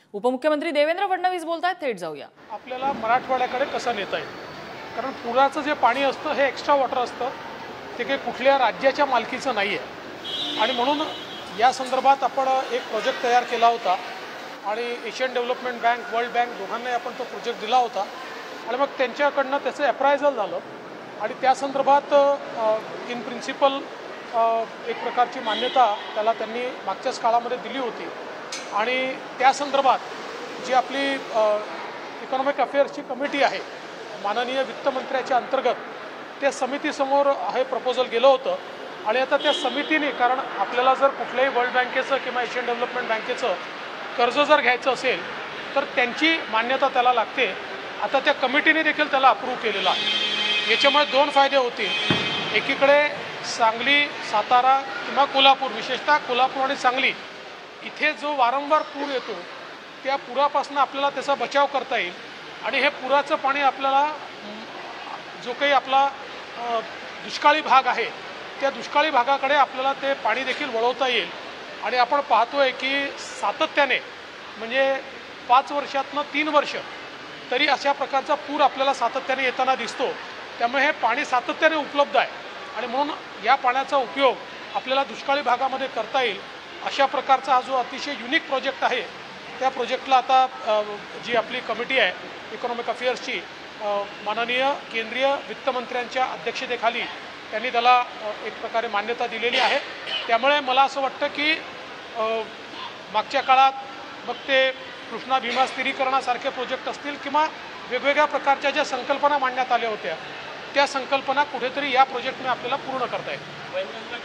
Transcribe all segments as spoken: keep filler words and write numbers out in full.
उपमुख्यमंत्री देवेंद्र फडणवीस बोलतायत, थेट जाऊया। आपल्याला मराठवाड्याकडे कसं नेता येईल, कारण पुराचं जे पाणी असतं हे एक्स्ट्रा वॉटर असतं, ते काही कुठल्या राज्याच्या मालकीचं नाही आहे आणि म्हणून या संदर्भात आपण एक प्रोजेक्ट तयार केला होता आणि Asian development bank, world bank दोघांनाही आपण तो प्रोजेक्ट दिला होता आणि मग त्यांच्याकडनं त्याचं अप्रायझल झालं आणि त्या संदर्भात इन प्रिन्सिपल एक प्रकारची मान्यता त्याला त्यांनी मागच्याच काळामध्ये दिली होती आणि त्या संदर्भात जी आपली इकॉनॉमिक अफेअर्सची कमिटी आहे माननीय वित्तमंत्र्याच्या अंतर्गत त्या समितीसमोर हे प्रपोजल गेलं होतं आणि आता त्या समितीने, कारण आपल्याला जर कुठल्याही वर्ल्ड बँकेचं किंवा एशियन डेव्हलपमेंट बँकेचं कर्ज जर घ्यायचं असेल तर त्यांची मान्यता त्याला लागते। आता त्या कमिटीने देखील त्याला अप्रूव्ह केलेलं आहे। याच्यामुळे दोन फायदे होतील। एकीकडे सांगली, सातारा किंवा कोल्हापूर, विशेषतः कोल्हापूर आणि सांगली इथे जो वारंवार पूर येतो त्या पुरापासून आपल्याला त्याचा बचाव करता येईल आणि हे पुराचं पाणी आपल्याला जो काही आपला दुष्काळी भाग आहे त्या दुष्काळी भागाकडे आपल्याला ते पाणी देखील वळवता येईल आणि आपण पाहतोय की सातत्याने म्हणजे पाच वर्षातनं तीन वर्ष तरी अशा प्रकारचा पूर आपल्याला सातत्याने येताना दिसतो। त्यामुळे हे पाणी सातत्याने उपलब्ध आहे आणि म्हणून या पाण्याचा उपयोग आपल्याला दुष्काळी भागामध्ये करता येईल अशा प्रकारचा हा जो अतिशय युनिक प्रोजेक्ट आहे त्या प्रोजेक्टला आता जी आपली कमिटी आहे इकॉनॉमिक अफेअर्सची माननीय केंद्रीय वित्तमंत्र्यांच्या अध्यक्षतेखाली त्यांनी त्याला एक प्रकारे मान्यता दिलेली आहे। त्यामुळे मला असं वाटतं की मागच्या काळात मग ते कृष्णा भीमा स्थिरीकरणासारखे प्रोजेक्ट असतील किंवा वेगवेगळ्या प्रकारच्या ज्या संकल्पना मांडण्यात आल्या होत्या त्या संकल्पना कुठेतरी या प्रोजेक्टने आपल्याला पूर्ण करता येईल।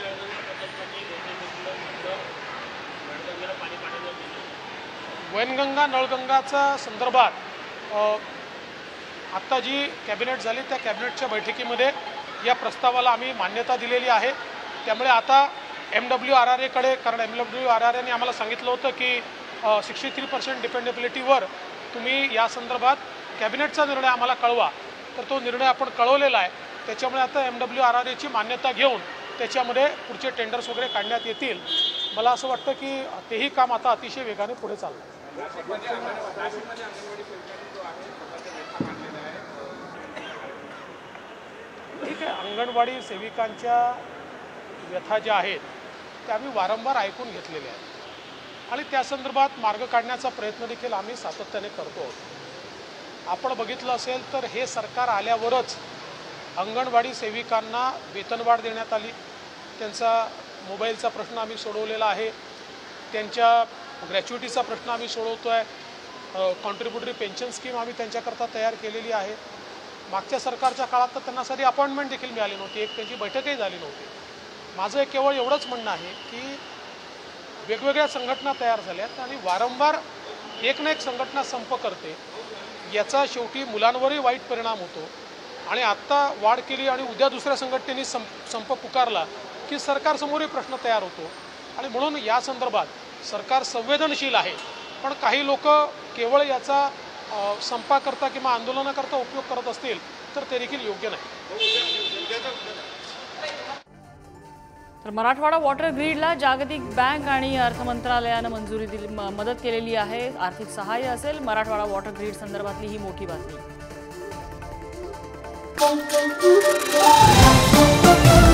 वैनगंगा नळगंगाचा संदर्भात आत्ता जी कॅबिनेट झाली त्या कॅबिनेटच्या बैठकीमध्ये या प्रस्तावाला आम्ही मान्यता दिलेली आहे। त्यामुळे आता एम डब्ल्यू आर आर एकडे, कारण एम डब्ल्यू आर आर एने आम्हाला सांगितलं होतं की सिक्स्टी थ्री पर्सेंट डिपेंडेबिलिटीवर तुम्ही या संदर्भात कॅबिनेटचा निर्णय आम्हाला कळवा, तर तो निर्णय आपण कळवलेला आहे। त्याच्यामुळे आता एम डब्ल्यू आर आर एची मान्यता घेऊन त्याच्यामध्ये पुढचे टेंडर्स वगैरे काढण्यात येतील। मला असं वाटतं की तेही काम आता अतिशय वेगाने पुढे चाललं। ठीक आहे, अंगणवाडी सेविकांच्या व्यथा ज्या आहेत त्या आम्ही वारंवार ऐकून घेतलेल्या आहेत आणि त्या संदर्भात मार्ग काढण्याचा प्रयत्न देखील आम्ही सातत्याने करतो। आपण बघितलं असेल तर हे सरकार आल्यावरच अंगणवाडी सेविकांना वेतनवाढ देण्यात आली, त्यांचा मोबाईलचा प्रश्न आम्ही सोडवलेला आहे, त्यांच्या ग्रॅच्युइटीचा प्रश्न आम्ही सोडवतो आहे, कॉन्ट्रीब्युटरी पेन्शन स्कीम आम्ही त्यांच्याकरता तयार केलेली आहे। मागच्या सरकारच्या काळात तर त्यांना साधी अपॉइंटमेंट देखील मिळाली नव्हती, एक त्यांची बैठकही झाली नव्हती। माझं केवळ एवढंच म्हणणं आहे की वेगवेगळ्या संघटना तयार झाल्यात आणि वारंवार एक ना एक संघटना संप करते, याचा शेवटी मुलांवरही वाईट परिणाम होतो आणि आत्ता वाढ केली आणि उद्या दुसऱ्या संघटनेने संप संप पुकारला की सरकारसमोरही प्रश्न तयार होतो आणि म्हणून या संदर्भात सरकार संवेदनशील आहे, पण काही लोक केवळ याचा संपाकरता किंवा आंदोलनाकरता उपयोग करत असतील तर ते देखील योग्य नाही। तर मराठवाडा वॉटर ग्रीडला जागतिक बँक आणि अर्थ मंत्रालयानं मंजुरी दिली, मदत केलेली आहे, आर्थिक सहाय्य असेल। मराठवाडा वॉटर ग्रीड संदर्भातली ही मोठी बातमी।